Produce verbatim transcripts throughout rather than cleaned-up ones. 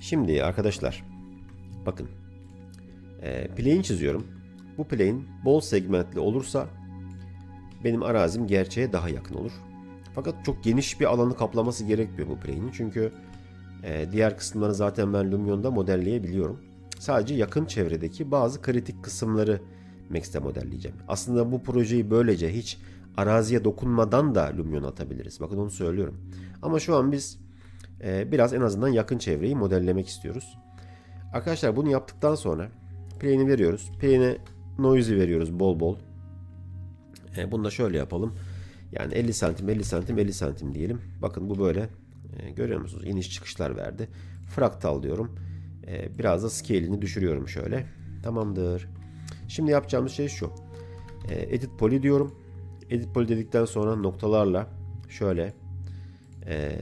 Şimdi arkadaşlar bakın, e, plane çiziyorum. Bu plane bol segmentli olursa benim arazim gerçeğe daha yakın olur. Fakat çok geniş bir alanı kaplaması gerekmiyor bu plane'in. Çünkü e, diğer kısımları zaten ben Lumion'da modelleyebiliyorum. Sadece yakın çevredeki bazı kritik kısımları Max'te modelleyeceğim. Aslında bu projeyi böylece hiç araziye dokunmadan da Lumion atabiliriz. Bakın onu söylüyorum. Ama şu an biz e, biraz en azından yakın çevreyi modellemek istiyoruz. Arkadaşlar bunu yaptıktan sonra plane'i veriyoruz. Plane'e noise'i veriyoruz bol bol. E, bunu da şöyle yapalım. Yani elli santim, elli santim, elli santim diyelim. Bakın bu böyle. E, görüyor musunuz? İniş çıkışlar verdi. Fraktal diyorum. E, biraz da scale'ini düşürüyorum şöyle. Tamamdır. Şimdi yapacağımız şey şu. E, edit poly diyorum. Edit poly dedikten sonra noktalarla şöyle e,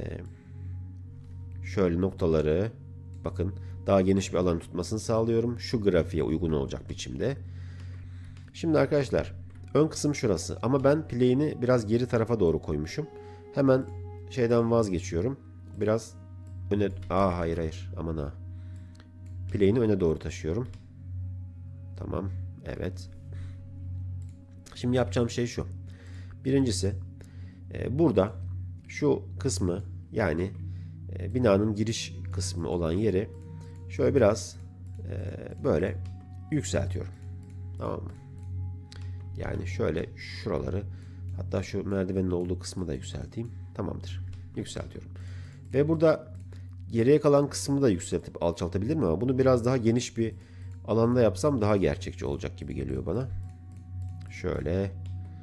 şöyle noktaları bakın daha geniş bir alan tutmasını sağlıyorum. Şu grafiğe uygun olacak biçimde. Şimdi arkadaşlar ön kısım şurası ama ben plane'i biraz geri tarafa doğru koymuşum. Hemen şeyden vazgeçiyorum. Biraz öne... Aa hayır hayır aman ha. Plane'i öne doğru taşıyorum. Tamam. Evet. Şimdi yapacağım şey şu. Birincisi e, burada şu kısmı yani e, binanın giriş kısmı olan yeri şöyle biraz e, böyle yükseltiyorum. Tamam mı? Yani şöyle şuraları, hatta şu merdivenin olduğu kısmı da yükselteyim. Tamamdır. Yükseltiyorum. Ve burada geriye kalan kısmı da yükseltip alçaltabilirim ama bunu biraz daha geniş bir alanda yapsam daha gerçekçi olacak gibi geliyor bana. Şöyle.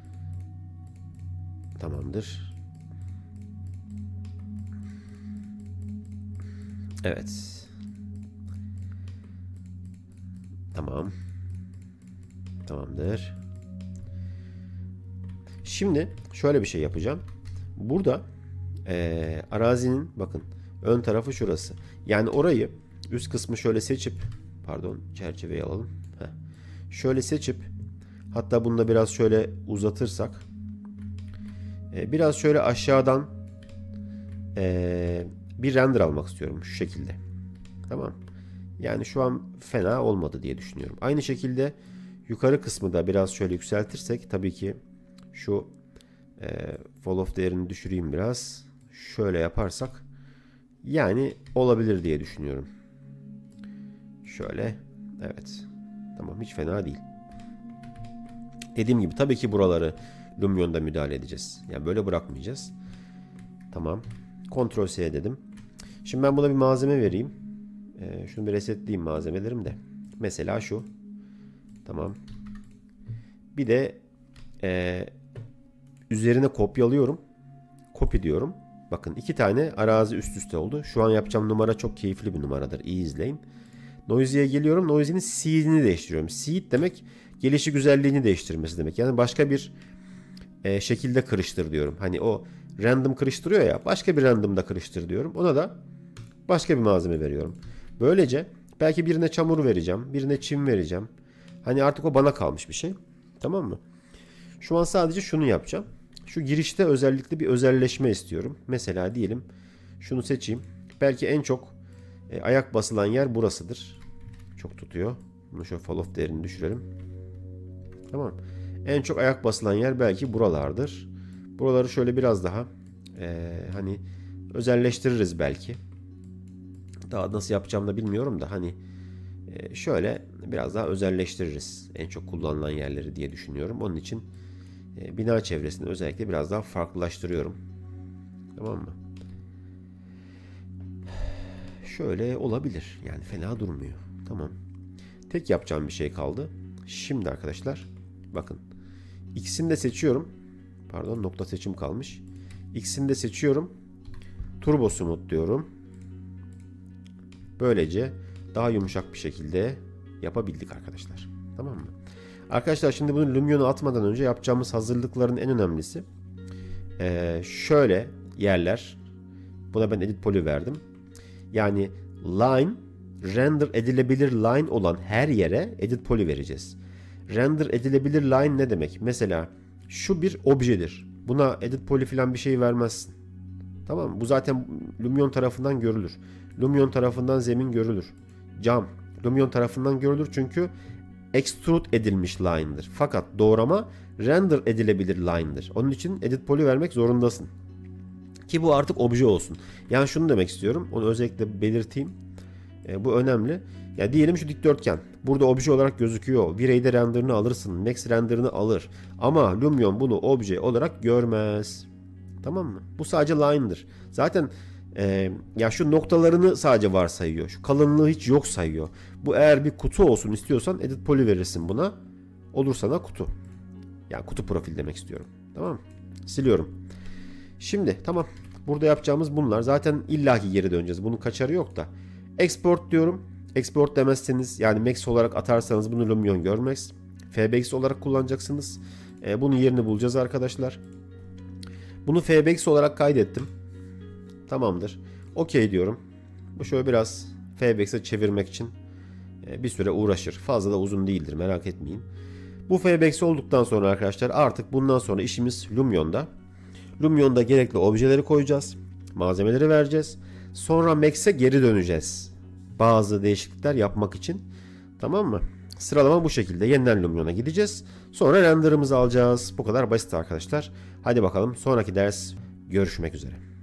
Tamamdır. Evet. Tamam. Tamamdır. Şimdi şöyle bir şey yapacağım. Burada e, arazinin bakın ön tarafı şurası. Yani orayı üst kısmı şöyle seçip pardon çerçeveyi alalım. Heh. Şöyle seçip hatta bunu da biraz şöyle uzatırsak e, biraz şöyle aşağıdan e, bir render almak istiyorum şu şekilde. Tamam. Yani şu an fena olmadı diye düşünüyorum. Aynı şekilde yukarı kısmı da biraz şöyle yükseltirsek tabii ki şu e, fall off değerini düşüreyim biraz. Şöyle yaparsak yani olabilir diye düşünüyorum. Şöyle. Evet. Tamam, hiç fena değil. Dediğim gibi tabii ki buraları Lumion'da müdahale edeceğiz. Yani böyle bırakmayacağız. Tamam. Ctrl C dedim. Şimdi ben buna bir malzeme vereyim. Ee, şunu bir resetleyeyim malzemelerim de. Mesela şu. Tamam. Bir de e, üzerine kopyalıyorum. Copy diyorum. Bakın iki tane arazi üst üste oldu. Şu an yapacağım numara çok keyifli bir numaradır. İyi izleyin. Noise'ye geliyorum. Noise'nin seed'ini değiştiriyorum. Seed demek gelişi güzelliğini değiştirmesi demek. Yani başka bir e, şekilde kırıştır diyorum. Hani o random kırıştırıyor ya. Başka bir random'da kırıştır diyorum. Ona da başka bir malzeme veriyorum. Böylece belki birine çamur vereceğim. Birine çim vereceğim. Hani artık o bana kalmış bir şey. Tamam mı? Şu an sadece şunu yapacağım. Şu girişte özellikle bir özelleşme istiyorum. Mesela diyelim şunu seçeyim. Belki en çok e, ayak basılan yer burasıdır. Çok tutuyor. Bunu şöyle fall off değerini düşürelim. Tamam. En çok ayak basılan yer belki buralardır. Buraları şöyle biraz daha e, hani özelleştiririz belki. Daha nasıl yapacağımı da bilmiyorum da hani e, şöyle biraz daha özelleştiririz. En çok kullanılan yerleri diye düşünüyorum. Onun için e, bina çevresini özellikle biraz daha farklılaştırıyorum. Tamam mı? Şöyle olabilir. Yani fena durmuyor. Tamam. Tek yapacağım bir şey kaldı. Şimdi arkadaşlar bakın. İkisini de seçiyorum. Pardon, nokta seçim kalmış. İkisini de seçiyorum. Turbo Smooth diyorum. Böylece daha yumuşak bir şekilde yapabildik arkadaşlar. Tamam mı? Arkadaşlar şimdi bunu Lumion'a atmadan önce yapacağımız hazırlıkların en önemlisi ee, şöyle yerler. Buna ben edit poly verdim. Yani line, render edilebilir line olan her yere edit poly vereceğiz. Render edilebilir line ne demek? Mesela şu bir objedir. Buna edit poly falan bir şey vermezsin. Tamam mı? Bu zaten Lumion tarafından görülür. Lumion tarafından zemin görülür. Cam Lumion tarafından görülür çünkü extrude edilmiş line'dır. Fakat doğrama render edilebilir line'dır. Onun için edit poly vermek zorundasın. Ki bu artık obje olsun. Yani şunu demek istiyorum. Onu özellikle belirteyim. E, bu önemli. Ya diyelim şu dikdörtgen. Burada obje olarak gözüküyor. V-Ray'de renderını alırsın. Max renderını alır. Ama Lumion bunu obje olarak görmez. Tamam mı? Bu sadece line'dır. Zaten e, ya şu noktalarını sadece varsayıyor. Şu kalınlığı hiç yok sayıyor. Bu eğer bir kutu olsun istiyorsan edit poly verirsin buna. Olur sana kutu. Yani kutu profil demek istiyorum. Tamam mı? Siliyorum. Şimdi tamam. Burada yapacağımız bunlar. Zaten illaki geri döneceğiz. Bunun kaçarı yok da. Export diyorum. Export demezseniz yani Max olarak atarsanız bunu Lumion görmez. F B X olarak kullanacaksınız. E, bunun yerini bulacağız arkadaşlar. Bunu F B X olarak kaydettim. Tamamdır. OK diyorum. Bu şöyle biraz F B X'e çevirmek için e, bir süre uğraşır. Fazla da uzun değildir, merak etmeyin. Bu F B X olduktan sonra arkadaşlar artık bundan sonra işimiz Lumion'da. Lumion'da gerekli objeleri koyacağız. Malzemeleri vereceğiz. Sonra Max'e geri döneceğiz. Bazı değişiklikler yapmak için. Tamam mı? Sıralama bu şekilde. Yeniden Lumion'a gideceğiz. Sonra render'ımızı alacağız. Bu kadar basit arkadaşlar. Hadi bakalım sonraki ders görüşmek üzere.